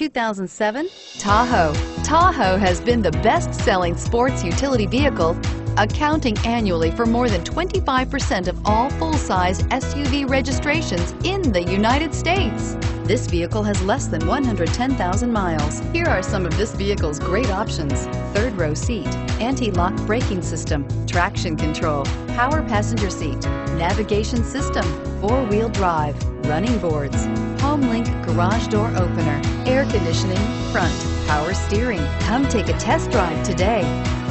2007 Tahoe. Tahoe has been the best-selling sports utility vehicle, accounting annually for more than 25% of all full-size SUV registrations in the United States. This vehicle has less than 110,000 miles. Here are some of this vehicle's great options: third row seat, anti-lock braking system, traction control, power passenger seat, navigation system, four-wheel drive, running boards, HomeLink garage door opener, air conditioning, front, power steering. Come take a test drive today.